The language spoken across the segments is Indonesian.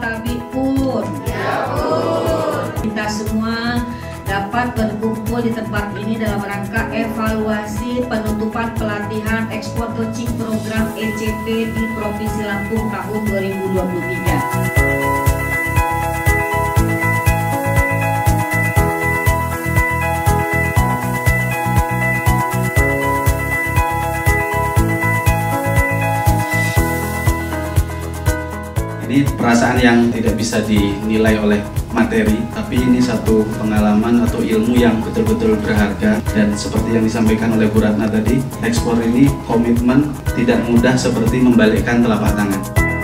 kami pun. Ya, Bun. Kita semua dapat berkumpul di tempat ini dalam rangka evaluasi penutupan pelatihan ekspor coaching program ECP di Provinsi Lampung tahun 2023. Ini perasaan yang tidak bisa dinilai oleh materi, tapi ini satu pengalaman atau ilmu yang betul-betul berharga. Dan seperti yang disampaikan oleh Bu Ratna tadi, ekspor ini komitmen tidak mudah seperti membalikkan telapak tangan.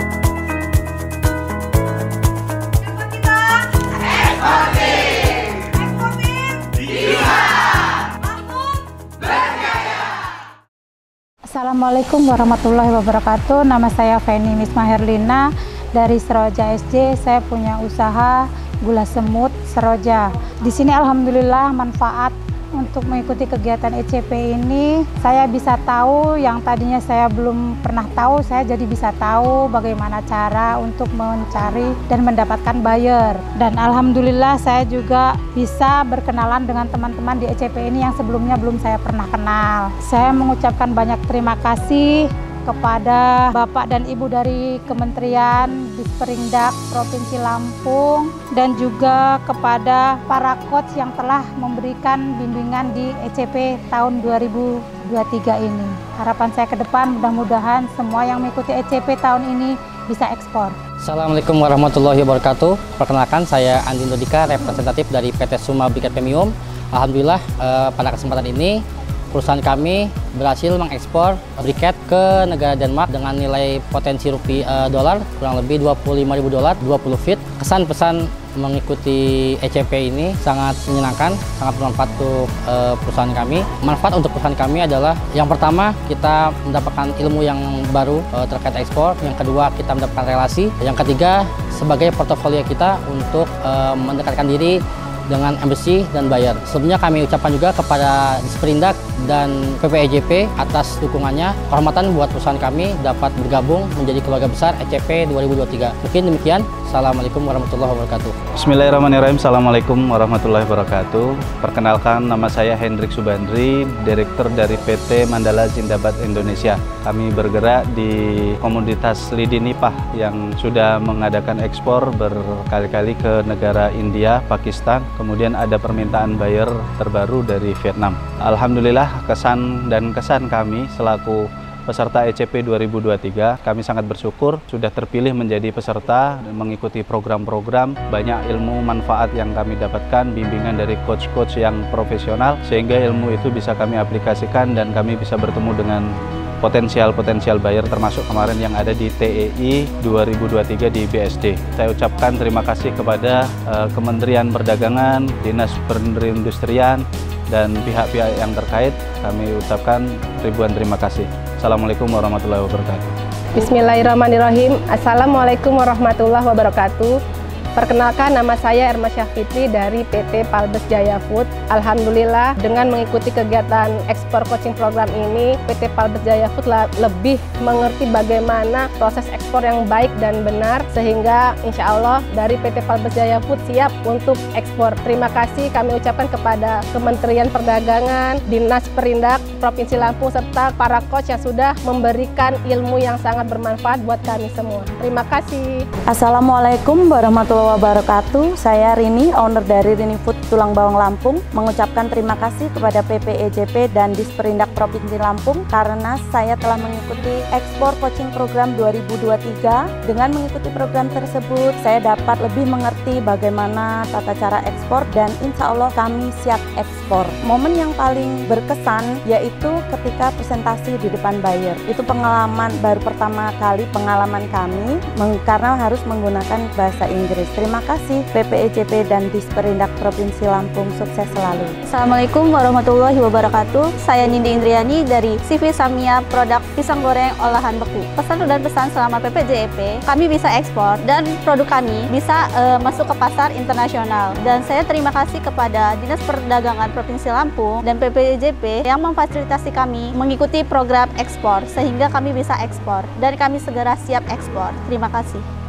Assalamualaikum warahmatullahi wabarakatuh. Nama saya Feni Misma Herlina dari Seroja SJ. Saya punya usaha gula semut Seroja. Di sini alhamdulillah manfaat untuk mengikuti kegiatan ECP ini. Saya bisa tahu yang tadinya saya belum pernah tahu, saya jadi bisa tahu bagaimana cara untuk mencari dan mendapatkan buyer. Dan alhamdulillah saya juga bisa berkenalan dengan teman-teman di ECP ini yang sebelumnya belum saya pernah kenal. Saya mengucapkan banyak terima kasih kepada Bapak dan Ibu dari Kementerian Disperindak Provinsi Lampung dan juga kepada para coach yang telah memberikan bimbingan di ECP tahun 2023 ini. Harapan saya ke depan mudah-mudahan semua yang mengikuti ECP tahun ini bisa ekspor. Assalamualaikum warahmatullahi wabarakatuh. Perkenalkan, saya Andi Nurdika, representatif dari PT Suma Briket Premium. Alhamdulillah pada kesempatan ini perusahaan kami berhasil mengekspor briket ke negara Denmark dengan nilai potensi dolar kurang lebih $25.000, 20 feet. Kesan pesan mengikuti ECP ini sangat menyenangkan, sangat bermanfaat untuk perusahaan kami. Manfaat untuk perusahaan kami adalah yang pertama, kita mendapatkan ilmu yang baru terkait ekspor. Yang kedua, kita mendapatkan relasi. Yang ketiga, sebagai portofolio kita untuk mendekatkan diri dengan embassy dan buyer. Sebelumnya kami ucapkan juga kepada Disperindak dan PPEJP atas dukungannya. Kehormatan buat perusahaan kami dapat bergabung menjadi keluarga besar ECP 2023. Mungkin demikian. Assalamualaikum warahmatullahi wabarakatuh. Bismillahirrahmanirrahim. Assalamualaikum warahmatullahi wabarakatuh. Perkenalkan, nama saya Hendrik Subandri, Direktur dari PT Mandala Zindabad Indonesia. Kami bergerak di komoditas lidi nipah yang sudah mengadakan ekspor berkali-kali ke negara India, Pakistan. Kemudian ada permintaan buyer terbaru dari Vietnam. Alhamdulillah kesan kami selaku peserta ECP 2023, kami sangat bersyukur sudah terpilih menjadi peserta dan mengikuti program-program. Banyak ilmu manfaat yang kami dapatkan, bimbingan dari coach-coach yang profesional, sehingga ilmu itu bisa kami aplikasikan dan kami bisa bertemu dengan potensial buyer, termasuk kemarin yang ada di TEI 2023 di BSD. Saya ucapkan terima kasih kepada Kementerian Perdagangan, Dinas Perindustrian, dan pihak-pihak yang terkait. Kami ucapkan ribuan terima kasih. Assalamualaikum warahmatullahi wabarakatuh. Bismillahirrahmanirrahim. Assalamualaikum warahmatullahi wabarakatuh. Perkenalkan, nama saya Erma Syafitri dari PT Palbes Jaya Food. Alhamdulillah dengan mengikuti kegiatan ekspor coaching program ini, PT Palbes Jaya Food lebih mengerti bagaimana proses ekspor yang baik dan benar, sehingga insya Allah dari PT Palbes Jaya Food siap untuk ekspor. Terima kasih kami ucapkan kepada Kementerian Perdagangan, Dinas Perindak Provinsi Lampung, serta para coach yang sudah memberikan ilmu yang sangat bermanfaat buat kami semua. Terima kasih. Assalamualaikum warahmatullahi wabarakatuh. Saya Rini, owner dari Rini Food Tulang Bawang Lampung, mengucapkan terima kasih kepada PPEJP dan Disperindak Provinsi Lampung karena saya telah mengikuti ekspor coaching program 2023. Dengan mengikuti program tersebut, saya dapat lebih mengerti bagaimana tata cara ekspor dan insya Allah kami siap ekspor. Momen yang paling berkesan yaitu ketika presentasi di depan buyer. Itu pengalaman baru pertama kali pengalaman kami karena harus menggunakan bahasa Inggris. Terima kasih PPEJP dan Disperindak Provinsi Lampung, sukses selalu. Assalamualaikum warahmatullahi wabarakatuh. Saya Nindi Indriani dari CV Samia Produk Pisang Goreng Olahan Beku. Pesan dan pesan selama PPJP, kami bisa ekspor dan produk kami bisa masuk ke pasar internasional. Dan saya terima kasih kepada Dinas Perdagangan Provinsi Lampung dan PPJP yang memfasilitasi kami mengikuti program ekspor sehingga kami bisa ekspor dan kami segera siap ekspor. Terima kasih.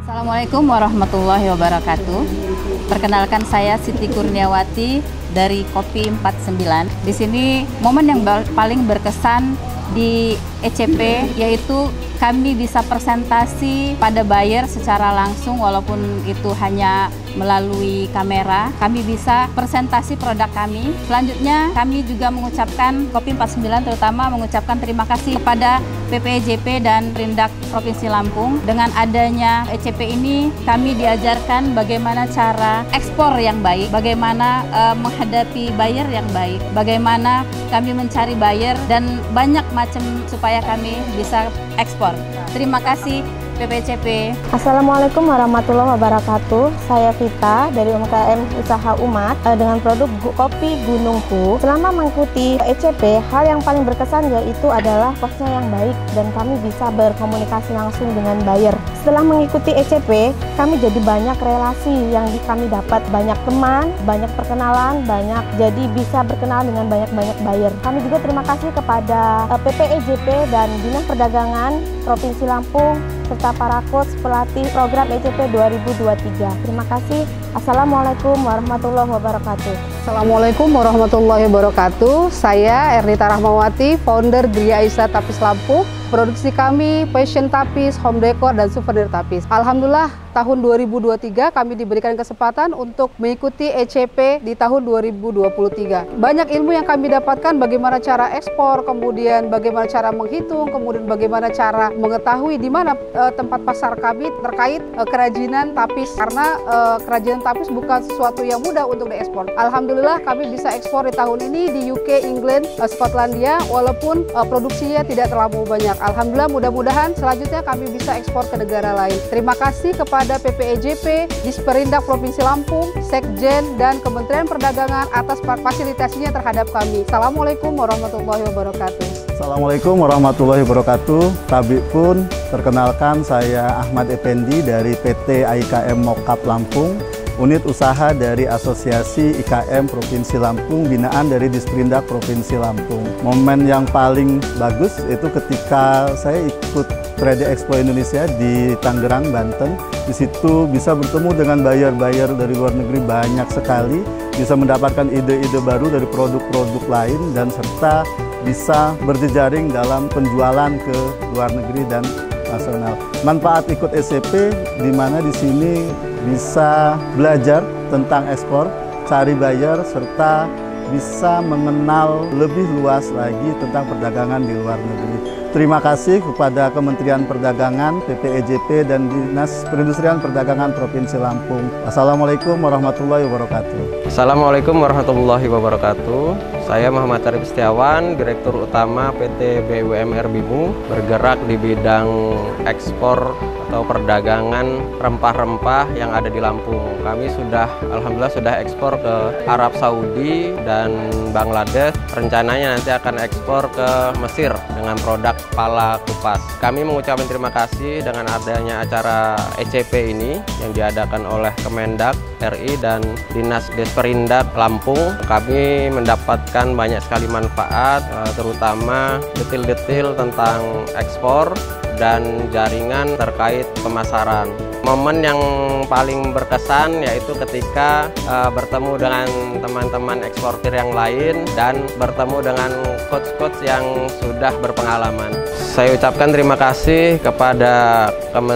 Assalamualaikum warahmatullahi wabarakatuh. Perkenalkan saya Siti Kurniawati dari Kopi 49. Di sini momen yang paling berkesan di ECP yaitu kami bisa presentasi pada buyer secara langsung walaupun itu hanya melalui kamera. Kami bisa presentasi produk kami. Selanjutnya kami juga mengucapkan Kopi 49 terutama mengucapkan terima kasih kepada PPEJP dan Perindak Provinsi Lampung. Dengan adanya ECP ini kami diajarkan bagaimana cara ekspor yang baik, bagaimana menghadapi buyer yang baik, bagaimana kami mencari buyer dan banyak macam supaya kami bisa ekspor. Terima kasih PPCP. Assalamualaikum warahmatullahi wabarakatuh. Saya Vita dari UMKM Usaha Umat dengan produk kopi Gunung Hu. Selama mengikuti ECP, hal yang paling berkesan yaitu adalah coachnya yang baik dan kami bisa berkomunikasi langsung dengan buyer. Setelah mengikuti ECP, kami jadi banyak relasi yang kami dapat, banyak teman, banyak perkenalan, banyak jadi bisa berkenalan dengan banyak buyer. Kami juga terima kasih kepada PPEJP dan Dinas Perdagangan Provinsi Lampung serta para coach pelatih program ECP 2023. Terima kasih. Assalamualaikum warahmatullahi wabarakatuh. Assalamualaikum warahmatullahi wabarakatuh. Saya Ernita Rahmawati, founder Gria Aisyah Tapis Lampung. Produksi kami fashion tapis, home decor, dan souvenir tapis. Alhamdulillah tahun 2023 kami diberikan kesempatan untuk mengikuti ECP di tahun 2023. Banyak ilmu yang kami dapatkan bagaimana cara ekspor, kemudian bagaimana cara menghitung, kemudian bagaimana cara mengetahui di mana tempat pasar kami terkait kerajinan tapis. Karena kerajinan tapis bukan sesuatu yang mudah untuk diekspor. Alhamdulillah kami bisa ekspor di tahun ini di UK, England, Skotlandia, walaupun produksinya tidak terlalu banyak. Alhamdulillah mudah-mudahan selanjutnya kami bisa ekspor ke negara lain. Terima kasih kepada PPEJP, Disperindak Provinsi Lampung, Sekjen, dan Kementerian Perdagangan atas fasilitasinya terhadap kami. Assalamualaikum warahmatullahi wabarakatuh. Assalamualaikum warahmatullahi wabarakatuh. Tabik pun, perkenalkan saya Ahmad Effendi dari PT AIKM Mokap Lampung, unit usaha dari Asosiasi IKM Provinsi Lampung, binaan dari Disperindak Provinsi Lampung. Momen yang paling bagus itu ketika saya ikut Trade Expo Indonesia di Tangerang, Banten. Di situ bisa bertemu dengan buyer-buyer dari luar negeri banyak sekali, bisa mendapatkan ide-ide baru dari produk-produk lain, dan serta bisa berjejaring dalam penjualan ke luar negeri dan nasional. Manfaat ikut ECP di mana di sini bisa belajar tentang ekspor, cari buyer, serta bisa mengenal lebih luas lagi tentang perdagangan di luar negeri. Terima kasih kepada Kementerian Perdagangan, PPEJP, dan Dinas Perindustrian Perdagangan Provinsi Lampung. Assalamualaikum warahmatullahi wabarakatuh. Assalamualaikum warahmatullahi wabarakatuh. Saya Muhammad Arif Setiawan, Direktur Utama PT BUMR Bimu, bergerak di bidang ekspor atau perdagangan rempah-rempah yang ada di Lampung. Kami alhamdulillah sudah ekspor ke Arab Saudi dan Bangladesh. Rencananya nanti akan ekspor ke Mesir dengan produk pala kupas. Kami mengucapkan terima kasih dengan adanya acara ECP ini yang diadakan oleh Kemendak RI dan Dinas Disperindak Lampung. Kami mendapatkan banyak sekali manfaat, terutama detil-detil tentang ekspor dan jaringan terkait pemasaran. Momen yang paling berkesan yaitu ketika bertemu dengan teman-teman eksportir yang lain dan bertemu dengan coach-coach yang sudah berpengalaman. Saya ucapkan terima kasih kepada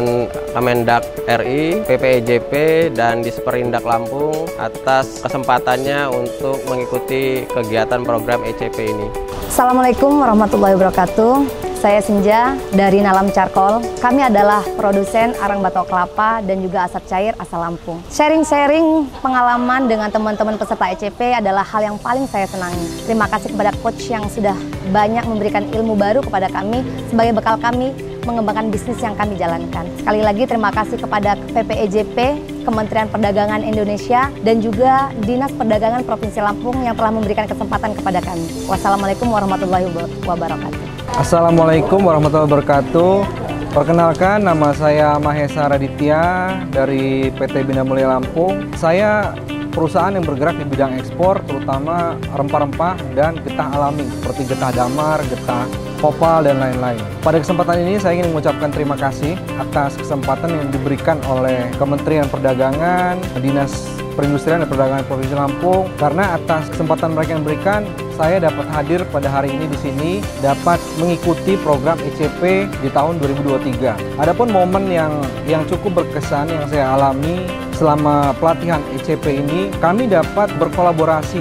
Kemendak RI, PPEJP, dan Disperindak Lampung atas kesempatannya untuk mengikuti kegiatan program ECP ini. Assalamualaikum warahmatullahi wabarakatuh. Saya Senja dari Nalam Charcoal. Kami adalah produsen arang batok kelapa dan juga asap cair asal Lampung. Sharing-sharing pengalaman dengan teman-teman peserta ECP adalah hal yang paling saya senangi. Terima kasih kepada coach yang sudah banyak memberikan ilmu baru kepada kami sebagai bekal kami mengembangkan bisnis yang kami jalankan. Sekali lagi terima kasih kepada PPEJP, Kementerian Perdagangan Indonesia, dan juga Dinas Perdagangan Provinsi Lampung yang telah memberikan kesempatan kepada kami. Wassalamualaikum warahmatullahi wabarakatuh. Assalamualaikum warahmatullahi wabarakatuh. Perkenalkan, nama saya Mahesa Raditya dari PT Bina Mulia Lampung. Saya perusahaan yang bergerak di bidang ekspor, terutama rempah-rempah dan getah alami seperti getah damar, getah Popal, dan lain-lain. Pada kesempatan ini saya ingin mengucapkan terima kasih atas kesempatan yang diberikan oleh Kementerian Perdagangan, Dinas Perindustrian dan Perdagangan Provinsi Lampung, karena atas kesempatan mereka yang diberikan, saya dapat hadir pada hari ini di sini, dapat mengikuti program ECP di tahun 2023. Adapun momen yang cukup berkesan yang saya alami selama pelatihan ECP ini, kami dapat berkolaborasi,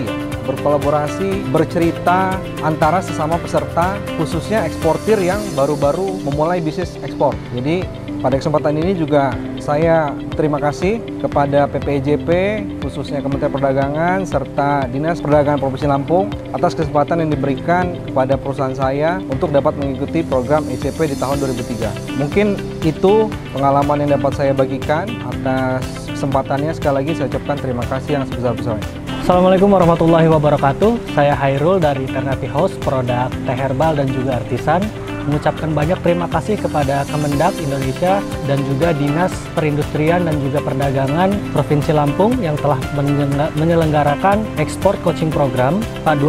bercerita antara sesama peserta, khususnya eksportir yang baru-baru memulai bisnis ekspor. Jadi pada kesempatan ini juga saya terima kasih kepada PPEJP, khususnya Kementerian Perdagangan, serta Dinas Perdagangan Provinsi Lampung atas kesempatan yang diberikan kepada perusahaan saya untuk dapat mengikuti program ECP di tahun 2003. Mungkin itu pengalaman yang dapat saya bagikan. Atas kesempatannya sekali lagi saya ucapkan terima kasih yang sebesar-besarnya. Assalamualaikum warahmatullahi wabarakatuh. Saya Hairul dari Ternati House, produk teh herbal dan juga artisan. Mengucapkan banyak terima kasih kepada Kemendak Indonesia dan juga Dinas Perindustrian dan juga Perdagangan Provinsi Lampung yang telah menyelenggarakan ekspor coaching program pada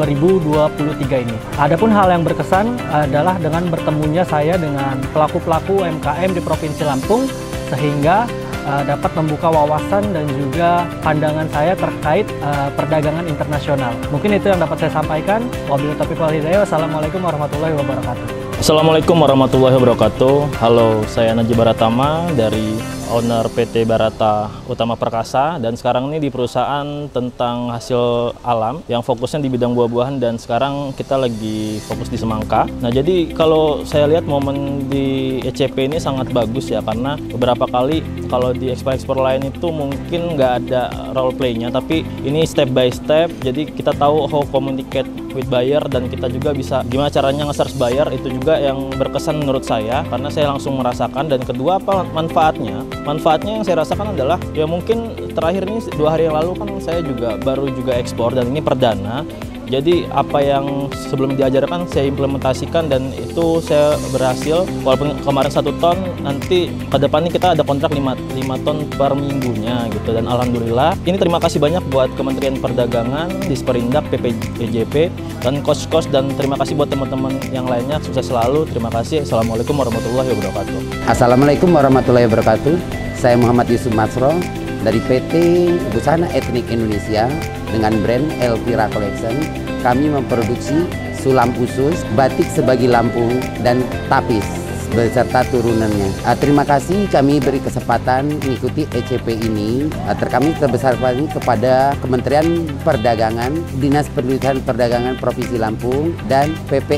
2023 ini. Adapun hal yang berkesan adalah dengan bertemunya saya dengan pelaku-pelaku UMKM di Provinsi Lampung, sehingga dapat membuka wawasan dan juga pandangan saya terkait perdagangan internasional. Mungkin itu yang dapat saya sampaikan. Wabillahi taufiq wal hidayah. Wassalamualaikum warahmatullahi wabarakatuh. Assalamualaikum warahmatullahi wabarakatuh. Halo, saya Najib Baratama dari owner PT Barata Utama Perkasa, dan sekarang ini di perusahaan tentang hasil alam yang fokusnya di bidang buah-buahan, dan sekarang kita lagi fokus di semangka. Nah, jadi kalau saya lihat momen di ECP ini sangat bagus ya, karena beberapa kali kalau di ekspor lain itu mungkin nggak ada role play-nya, tapi ini step by step, jadi kita tahu how communicate with buyer, dan kita juga bisa gimana caranya nge-search buyer. Itu juga yang berkesan menurut saya, karena saya langsung merasakan. Dan kedua, apa manfaatnya? Manfaatnya yang saya rasakan adalah, ya mungkin terakhir ini 2 hari yang lalu kan saya baru ekspor, dan ini perdana. Jadi apa yang sebelum diajarkan saya implementasikan, dan itu saya berhasil. Walaupun kemarin 1 ton, nanti ke depannya kita ada kontrak 5 ton per minggunya gitu. Dan alhamdulillah, ini terima kasih banyak buat Kementerian Perdagangan, Disperindak, PPJP, dan coach-coach, dan terima kasih buat teman-teman yang lainnya. Sukses selalu. Terima kasih. Assalamualaikum warahmatullahi wabarakatuh. Assalamualaikum warahmatullahi wabarakatuh. Saya Muhammad Yusuf Masro dari PT Busana Etnik Indonesia dengan brand Elvira Collection. Kami memproduksi sulam khusus, batik sebagi Lampung, dan tapis beserta turunannya. Terima kasih kami beri kesempatan mengikuti ECP ini. Kami terbesar kepada Kementerian Perdagangan, Dinas Perindustrian Perdagangan Provinsi Lampung, dan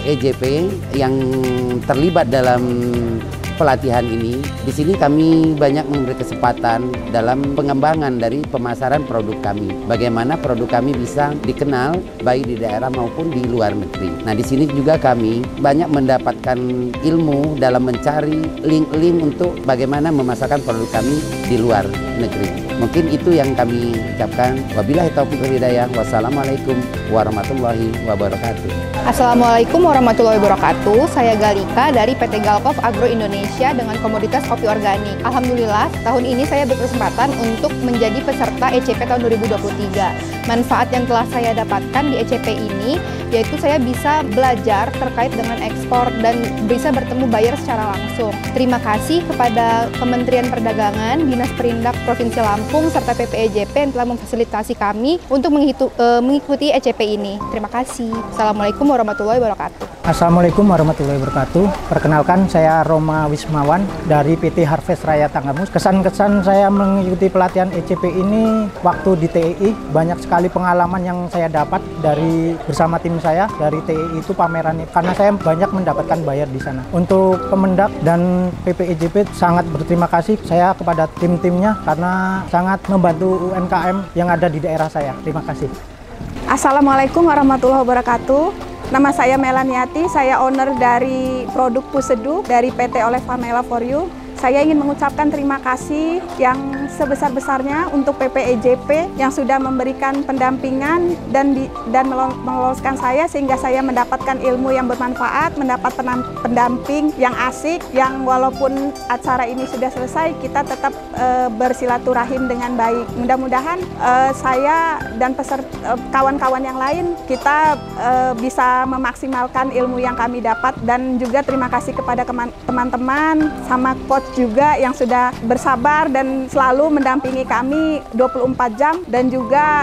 PPEJP yang terlibat dalam pelatihan ini. Di sini kami banyak memberi kesempatan dalam pengembangan dari pemasaran produk kami. Bagaimana produk kami bisa dikenal baik di daerah maupun di luar negeri. Nah, di sini juga kami banyak mendapatkan ilmu dalam mencari link-link untuk bagaimana memasarkan produk kami di luar negeri. Mungkin itu yang kami ucapkan. Wabillahi taufiq wal hidayah. Wassalamualaikum warahmatullahi wabarakatuh. Assalamualaikum warahmatullahi wabarakatuh. Saya Galika dari PT Galkov Agro Indonesia dengan komoditas kopi organik. Alhamdulillah, tahun ini saya berkesempatan untuk menjadi peserta ECP tahun 2023. Manfaat yang telah saya dapatkan di ECP ini yaitu saya bisa belajar terkait dengan ekspor dan bisa bertemu buyer secara langsung. Terima kasih kepada Kementerian Perdagangan, Dinas Perindak Provinsi Lampung, serta PPEJP yang telah memfasilitasi kami untuk mengikuti ECP ini. Terima kasih. Assalamualaikum warahmatullahi wabarakatuh. Assalamualaikum warahmatullahi wabarakatuh. Perkenalkan, saya Roma Wismawan dari PT Harvest Raya Tanggamus. Kesan-kesan saya mengikuti pelatihan ECP ini waktu di TEI, banyak sekali pengalaman yang saya dapat dari bersama tim saya dari TEI itu pameran, karena saya banyak mendapatkan buyer di sana. Untuk Kemendak dan PPEJP sangat berterima kasih saya kepada tim-timnya karena sangat membantu UMKM yang ada di daerah saya. Terima kasih. Assalamualaikum warahmatullahi wabarakatuh. Nama saya Melaniati, saya owner dari produk Pusedu dari PT Oleh Pamela For You. Saya ingin mengucapkan terima kasih yang sebesar-besarnya untuk PPEJP yang sudah memberikan pendampingan dan meloloskan saya sehingga saya mendapatkan ilmu yang bermanfaat, mendapat pendamping yang asik, yang walaupun acara ini sudah selesai, kita tetap bersilaturahim dengan baik. Mudah-mudahan saya dan kawan-kawan yang lain kita bisa memaksimalkan ilmu yang kami dapat, dan juga terima kasih kepada teman-teman sama coach juga yang sudah bersabar dan selalu mendampingi kami 24 jam, dan juga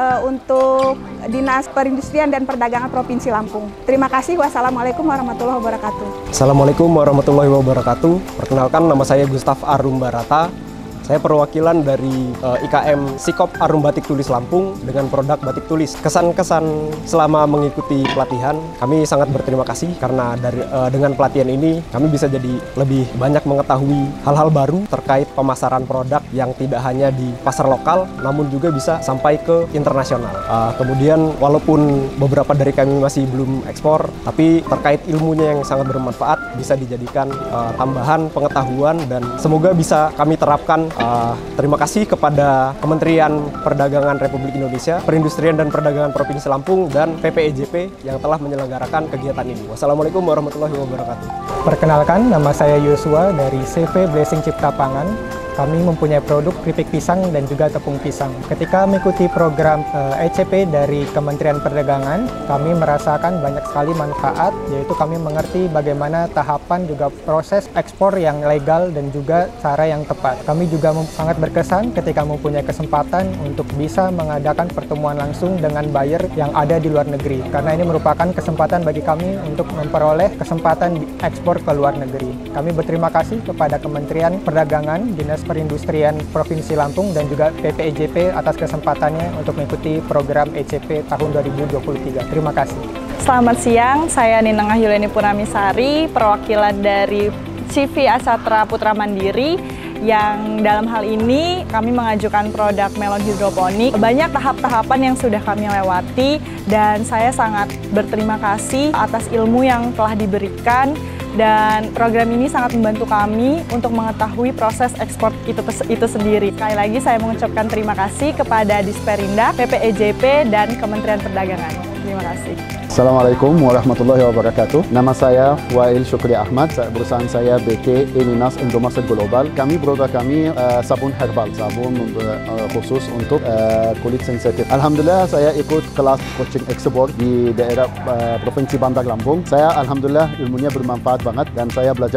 untuk Dinas Perindustrian dan Perdagangan Provinsi Lampung. Terima kasih. Wassalamualaikum warahmatullahi wabarakatuh. Assalamualaikum warahmatullahi wabarakatuh. Perkenalkan, nama saya Gustaf Arum Barata. Saya perwakilan dari IKM Sikop Arum Batik Tulis Lampung dengan produk batik tulis. Kesan-kesan selama mengikuti pelatihan, kami sangat berterima kasih karena dengan pelatihan ini kami bisa jadi lebih banyak mengetahui hal-hal baru terkait pemasaran produk yang tidak hanya di pasar lokal, namun juga bisa sampai ke internasional. Kemudian walaupun beberapa dari kami masih belum ekspor, tapi terkait ilmunya yang sangat bermanfaat bisa dijadikan tambahan pengetahuan dan semoga bisa kami terapkan. Terima kasih kepada Kementerian Perdagangan Republik Indonesia, Perindustrian dan Perdagangan Provinsi Lampung, dan PPEJP yang telah menyelenggarakan kegiatan ini. Wassalamualaikum warahmatullahi wabarakatuh. Perkenalkan, nama saya Yosua dari CV Blessing Cipta Pangan. Kami mempunyai produk keripik pisang dan juga tepung pisang. Ketika mengikuti program ECP dari Kementerian Perdagangan, kami merasakan banyak sekali manfaat, yaitu kami mengerti bagaimana tahapan juga proses ekspor yang legal dan juga cara yang tepat. Kami juga sangat berkesan ketika mempunyai kesempatan untuk bisa mengadakan pertemuan langsung dengan buyer yang ada di luar negeri, karena ini merupakan kesempatan bagi kami untuk memperoleh kesempatan ekspor ke luar negeri. Kami berterima kasih kepada Kementerian Perdagangan, Dinas Perindustrian Provinsi Lampung, dan juga PPEJP atas kesempatannya untuk mengikuti program ECP tahun 2023. Terima kasih. Selamat siang, saya Ninang Ahyuleni Purnamisari, perwakilan dari CV Asatra Putra Mandiri, yang dalam hal ini kami mengajukan produk melon hidroponik. Banyak tahap-tahapan yang sudah kami lewati dan saya sangat berterima kasih atas ilmu yang telah diberikan, dan program ini sangat membantu kami untuk mengetahui proses ekspor itu sendiri. Sekali lagi saya mengucapkan terima kasih kepada Disperindak, PPEJP, dan Kementerian Perdagangan. Terima kasih. Assalamualaikum warahmatullahi wabarakatuh. Nama saya Wail Syukri Ahmad, perusahaan saya BT Eninas Indomaret Global. Produk kami sabun herbal, sabun khusus untuk kulit sensitif. Alhamdulillah saya ikut kelas coaching ekspor di daerah Provinsi Bandar Lampung. Saya alhamdulillah ilmunya bermanfaat banget, dan saya belajar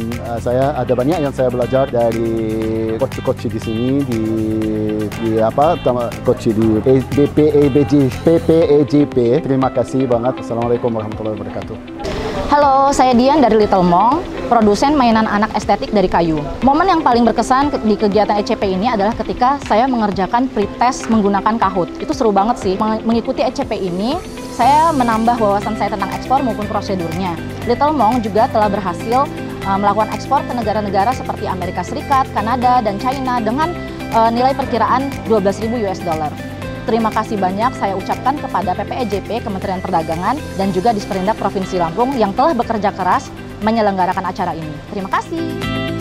saya ada banyak yang saya belajar dari coach di sini, coach di PPEJP. Terima kasih banget. Assalamualaikum warahmatullahi wabarakatuh. Halo, saya Dian dari Little Mong, produsen mainan anak estetik dari kayu. Momen yang paling berkesan di kegiatan ECP ini adalah ketika saya mengerjakan pretest menggunakan Kahoot. Itu seru banget sih. Mengikuti ECP ini, saya menambah wawasan saya tentang ekspor maupun prosedurnya. Little Mong juga telah berhasil melakukan ekspor ke negara-negara seperti Amerika Serikat, Kanada, dan China dengan nilai perkiraan $12.000. Terima kasih banyak saya ucapkan kepada PPEJP, Kementerian Perdagangan, dan juga Disperindak Provinsi Lampung yang telah bekerja keras menyelenggarakan acara ini. Terima kasih.